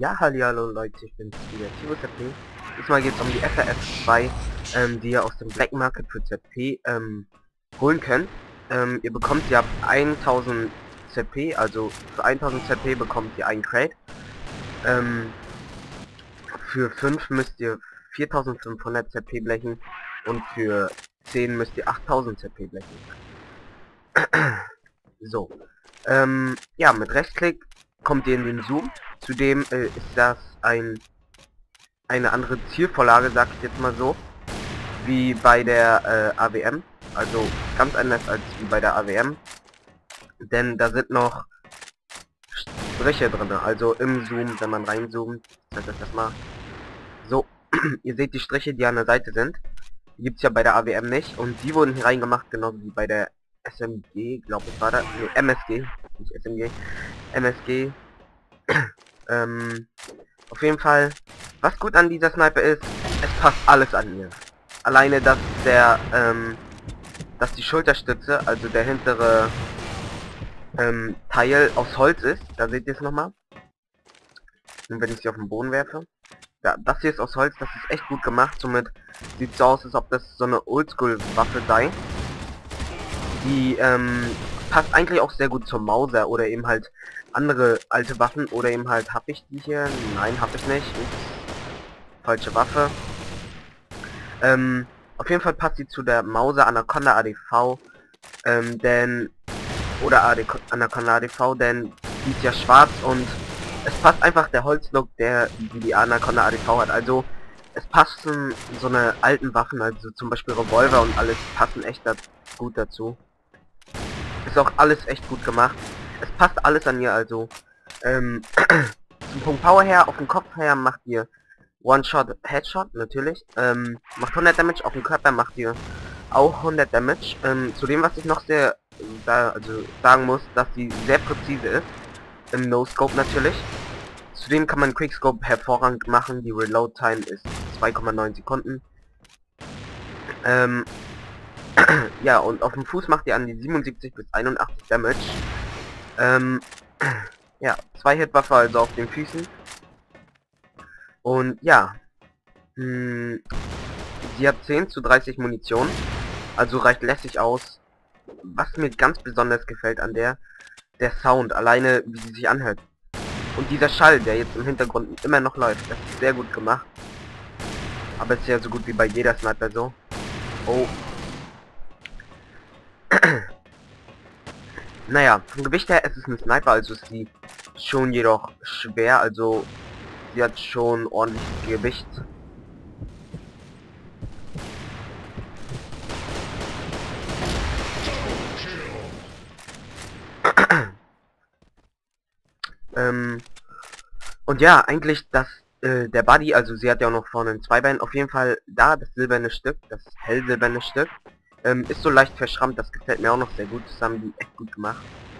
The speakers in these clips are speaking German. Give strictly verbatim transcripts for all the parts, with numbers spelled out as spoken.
Ja, hallo Leute, ich bin wieder TivoZP. Diesmal geht es um die F R F zwei, ähm, die ihr aus dem Black Market für Z P ähm, holen könnt. Ähm, ihr bekommt sie ab tausend Z P, also für tausend Z P bekommt ihr einen Crate. Ähm, für fünf müsst ihr viertausendfünfhundert Z P blechen und für zehn müsst ihr achttausend Z P blechen. So, ähm, ja, mit Rechtsklick kommt ihr in den Zoom. Zudem äh, ist das ein eine andere Zielvorlage, sag ich jetzt mal so, wie bei der äh, A W M. Also ganz anders als wie bei der A W M. Denn da sind noch Striche drin. Also im Zoom, wenn man reinzoomt, zeig das erstmal. So, ihr seht die Striche, die an der Seite sind. Die gibt es ja bei der A W M nicht. Und die wurden hier reingemacht, genauso wie bei der S M G, glaube ich war das. Nee, M S G, nicht S M G. M S G. ähm, auf jeden Fall, was gut an dieser Sniper ist, es passt alles an ihr. Alleine, dass der, ähm, dass die Schulterstütze, also der hintere ähm, Teil aus Holz ist. Da seht ihr es nochmal. Und wenn ich sie auf den Boden werfe. Ja, das hier ist aus Holz, das ist echt gut gemacht. Somit sieht so aus, als ob das so eine Oldschool-Waffe sei. Die ähm, passt eigentlich auch sehr gut zur Mauser oder eben halt andere alte Waffen oder eben halt, hab ich die hier? Nein, hab ich nicht. Ups. Falsche Waffe. Ähm, auf jeden Fall passt sie zu der Mauser Anaconda A D V, ähm, denn, oder A D, Anaconda A D V, denn die ist ja schwarz und es passt einfach der Holzlook, der die, die Anaconda A D V hat. Also es passen so eine alten Waffen, also zum Beispiel Revolver und alles, passen echt da, gut dazu. Ist auch alles echt gut gemacht. Es passt alles an ihr, also ähm, zum Punkt Power her, auf den Kopf her macht ihr One-Shot, Headshot, natürlich. Ähm, macht hundert Damage, auf den Körper macht ihr auch hundert Damage. Ähm, zudem, was ich noch sehr da, also sagen muss, dass sie sehr präzise ist. Im No-Scope natürlich. Zudem kann man Quickscope hervorragend machen. Die Reload-Time ist zwei Komma neun Sekunden. Ähm, ja, und auf dem Fuß macht ihr an die siebenundsiebzig bis einundachtzig Damage. Ähm, ja, zwei Hitwaffe also auf den Füßen. Und ja, mh, sie hat zehn zu dreißig Munition, also reicht lässig aus. Was mir ganz besonders gefällt an der, der Sound, alleine wie sie sich anhört. Und dieser Schall, der jetzt im Hintergrund immer noch läuft, das ist sehr gut gemacht. Aber ist ja so gut wie bei jeder Sniper so. Oh. Naja, vom Gewicht her ist es ein Sniper, also ist sie schon jedoch schwer, also sie hat schon ordentliches Gewicht. ähm, und ja, eigentlich das, äh, der Buddy, also sie hat ja auch noch vorne ein Zweibein, auf jeden Fall da das silberne Stück, das hellsilberne Stück, ähm, ist so leicht verschrammt, das gefällt mir auch noch sehr gut, das haben die echt gut gemacht.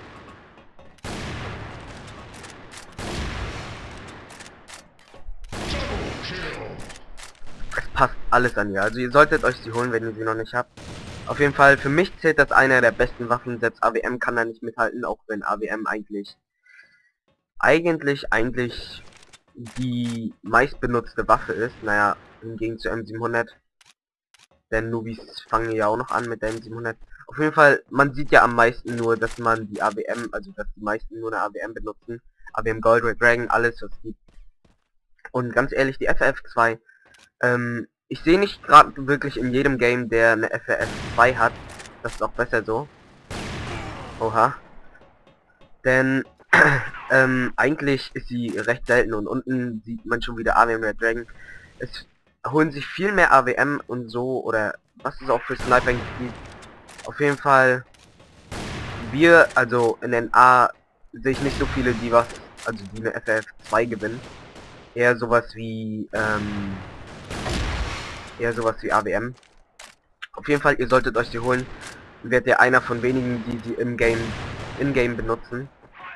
Es passt alles an ihr, also ihr solltet euch sie holen, wenn ihr sie noch nicht habt. Auf jeden Fall, für mich zählt das einer der besten Waffen, selbst A W M kann da nicht mithalten, auch wenn A W M eigentlich, eigentlich, eigentlich die meistbenutzte Waffe ist, naja, hingegen zu M siebenhundert. Denn Nubis fangen ja auch noch an mit der M siebenhundert. Auf jeden Fall, man sieht ja am meisten nur, dass man die A W M, also dass die meisten nur eine A W M benutzen. A W M Gold, Red Dragon, alles was gibt. Und ganz ehrlich, die F R F zwei, ähm, ich sehe nicht gerade wirklich in jedem Game, der eine F R F zwei hat. Das ist auch besser so. Oha. Denn, ähm, eigentlich ist sie recht selten und unten sieht man schon wieder A W M Red Dragon. Es holen sich viel mehr A W M und so, oder was es auch für Sniping gibt. Auf jeden Fall, wir, also in N A sehe ich nicht so viele, die was, also die eine F R F zwei gewinnen. Eher sowas wie, ähm, eher sowas wie A W M. Auf jeden Fall, ihr solltet euch die holen. Werdet ihr einer von wenigen, die sie im Game, in Game benutzen.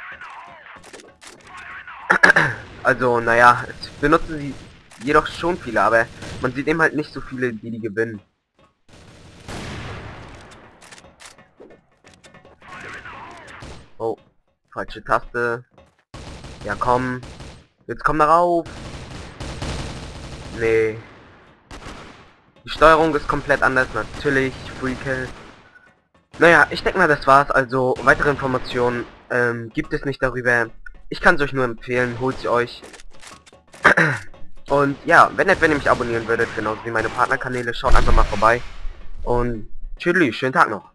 Also, naja, es benutzen sie jedoch schon viele, aber man sieht eben halt nicht so viele, die die gewinnen. Oh, falsche Taste. Ja, komm. Jetzt komm da rauf. Nee. Die Steuerung ist komplett anders, natürlich. Free Kill. Naja, ich denke mal, das war's. Also, weitere Informationen ähm, gibt es nicht darüber. Ich kann es euch nur empfehlen, holt sie euch. Und ja, wenn nett, wenn ihr mich abonnieren würdet, genauso wie meine Partnerkanäle, schaut einfach mal vorbei. Und tschüss, schönen Tag noch.